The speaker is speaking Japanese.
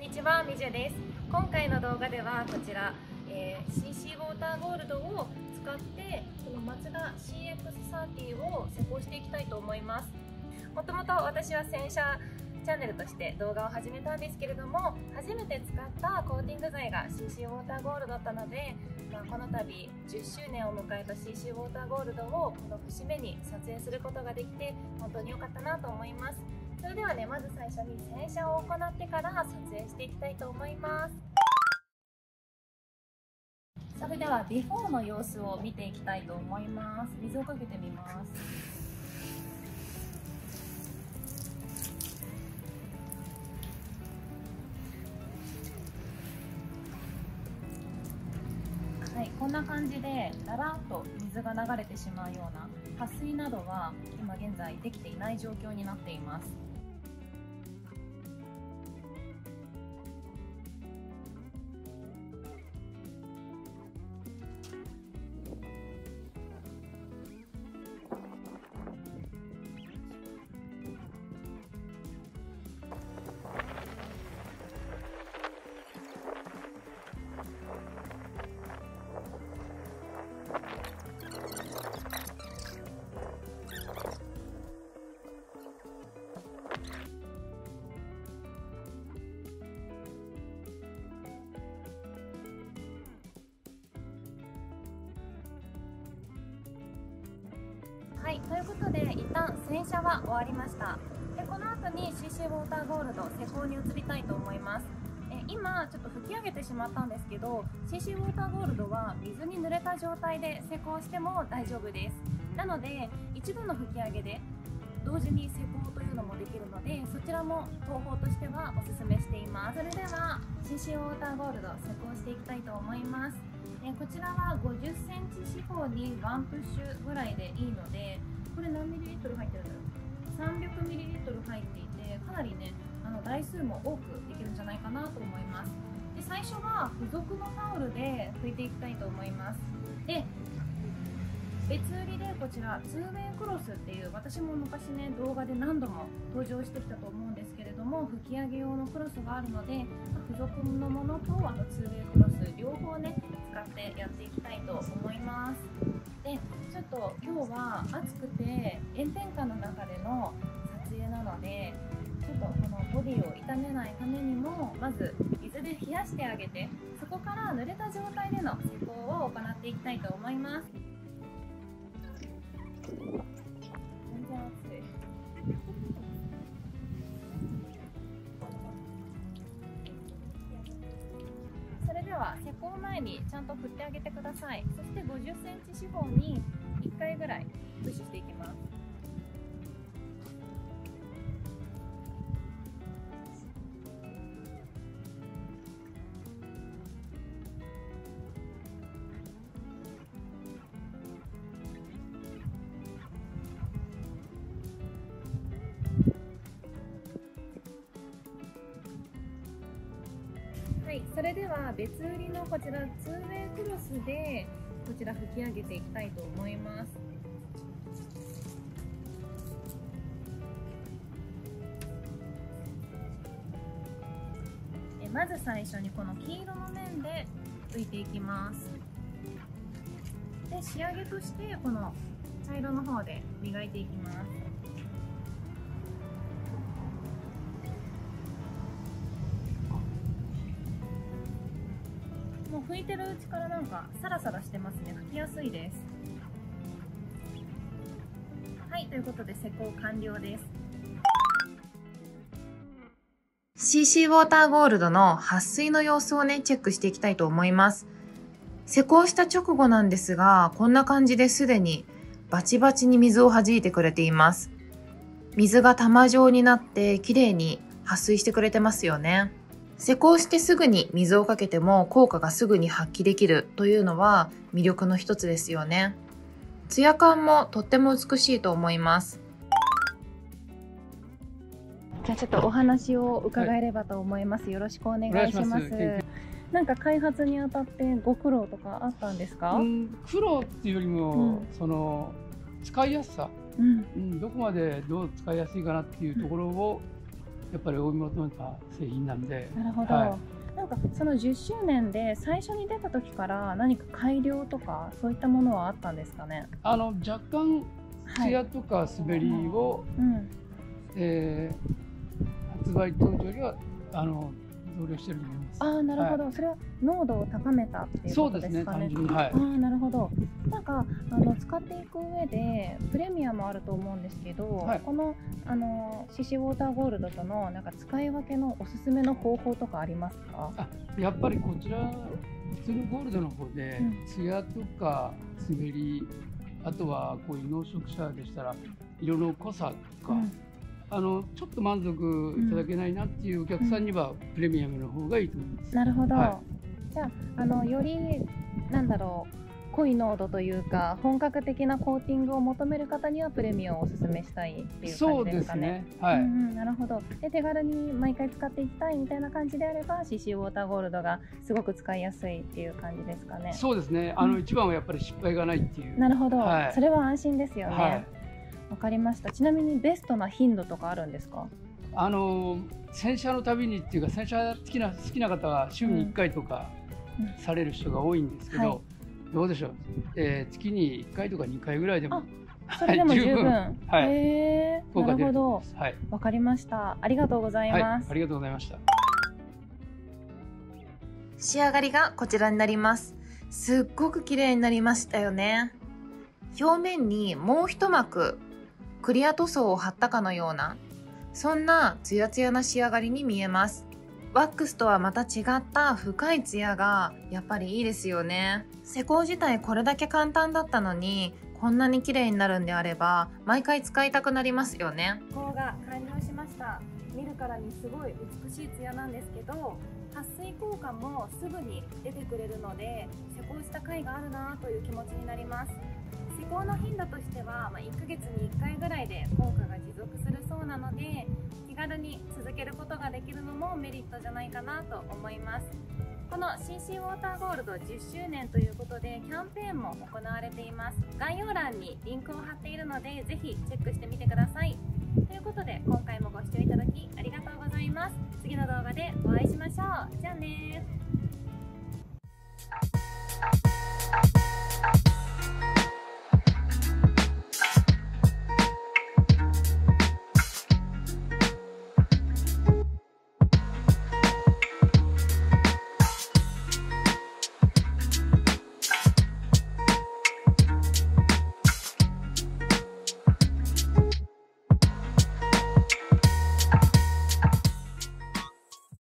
にちは、みじゅです。今回の動画ではこちら、CC ウォーターゴールドを使ってこのマツダ CX30 を施工していきたいと思います。もともと私は洗車チャンネルとして動画を始めたんですけれども、初めて使ったコーティング剤が CC ウォーターゴールドだったので、この度10周年を迎えた CC ウォーターゴールドをこの節目に撮影することができて本当に良かったなと思います。それではね、まず最初に洗車を行ってから撮影していきたいと思います。それではビフォーの様子を見ていきたいと思います。水をかけてみます。はい、こんな感じでだらっと水が流れてしまうような撥水などは今現在できていない状況になっています。はい、ということで一旦洗車は終わりました。でこの後に CC ウォーターゴールド施工に移りたいと思います。今ちょっと拭き上げてしまったんですけど、 CC ウォーターゴールドは水に濡れた状態で施工しても大丈夫です。なので一度の拭き上げで同時に施工というのもできるので、そちらも方法としてはおすすめしています。それでは CC ウォーターゴールド施工していきたいと思います。こちらは50センチ四方に1プッシュぐらいでいいので、これ何ミリリットル入ってるんだろう、300ミリリットル入っていて、かなりね台数も多くできるんじゃないかなと思います。で最初は付属のタオルで拭いていきたいと思います。で別売りでこちら2ウェイクロスっていう、私も昔ね動画で何度も登場してきたと思うんですけれども、拭き上げ用のクロスがあるので、付属のものとあと2ウェイクロス両方ね使ってやっていきたいと思います。でちょっと今日は暑くて炎天下の中での撮影なので、ちょっとこのボディを傷めないためにもまず水で冷やしてあげて、そこから濡れた状態での施工を行っていきたいと思います。全然暑い。それでは施工前にちゃんと振ってあげてください。そして50センチ四方に1回ぐらいプッシュしていきます。はい、それでは別売りのこちら2ウェイクロスでこちら拭き上げていきたいと思います。まず最初にこの黄色の面で拭いていきます。で仕上げとしてこの茶色の方で磨いていきます。もう拭いてるうちからなんかサラサラしてますね。拭きやすいです。はい、ということで施工完了です。CC ウォーターゴールドの撥水の様子をねチェックしていきたいと思います。施工した直後なんですが、こんな感じですでにバチバチに水を弾いてくれています。水が玉状になってきれいに撥水してくれてますよね。施工してすぐに水をかけても効果がすぐに発揮できるというのは魅力の一つですよね。ツヤ感もとっても美しいと思います。じゃあちょっとお話を伺えればと思います。よろしくお願いします。なんか開発にあたってご苦労とかあったんですか？ 苦労っていうよりも、その使いやすさ、どこまでどう使いやすいかなっていうところをやっぱり追い求めた製品なんで。 なるほど、 はなんかその10周年で最初に出た時から何か改良とかそういったものはあったんですかね。 若干ツヤとか滑りを、発売当時よりは増量してると思います。 ああ、なるほど、それは濃度を高めたっていうことですかね。 単純に、はい。 ああ、なるほど。なんか使っていく上でプレミアもあると思うんですけど、 はい、 このCC ウォーターゴールドとのなんか使い分けのおすすめの方法とかありますか？ やっぱりこちら普通のゴールドの方で、ツヤとか滑り、あとはこういう濃色者でしたら色の濃さとか、ちょっと満足いただけないなっていうお客さんにはプレミアムの方がいいと思います。 なるほど、 はい、 じゃあよりなんだろう、濃い濃度というか本格的なコーティングを求める方にはプレミアムをおすすめしたいっていう感じですかね。そうですね、はい、なるほど。で、手軽に毎回使っていきたいみたいな感じであれば CC ウォーターゴールドがすごく使いやすいっていう感じですかね。 そうですね、一番はやっぱり失敗がないっていう。 なるほど、 はい、 それは安心ですよね。 はい、 わかりました。ちなみにベストな頻度とかあるんですか？ 洗車のたびにっていうか、洗車好きな方は週に1回とかされる人が多いんですけど、はい、どうでしょう、月に1回とか2回ぐらいでも、 それでも十分、 はい、効果出ると思います。 はい、わかりました。ありがとうございます。 はい、ありがとうございました。 仕上がりがこちらになります。すっごく綺麗になりましたよね。表面にもう一膜クリア塗装を貼ったかのような、そんなツヤツヤな仕上がりに見えます。ワックスとはまた違った深いツヤがやっぱりいいですよね。施工自体これだけ簡単だったのにこんなに綺麗になるんであれば毎回使いたくなりますよね。 施工が完了しました。見るからにすごい美しいツヤなんですけど、撥水効果もすぐに出てくれるので施工した甲斐があるなという気持ちになります。施工の頻度としては、1ヶ月に1回ぐらいで効果が持続するそうなので、気軽に続けることができるのもメリットじゃないかなと思います。この CC ウォーターゴールド10周年ということでキャンペーンも行われています。概要欄にリンクを貼っているのでぜひチェックしてみてください。ということで今回もご視聴いただきありがとうございます。次の動画でお会いしましょう。じゃあねー。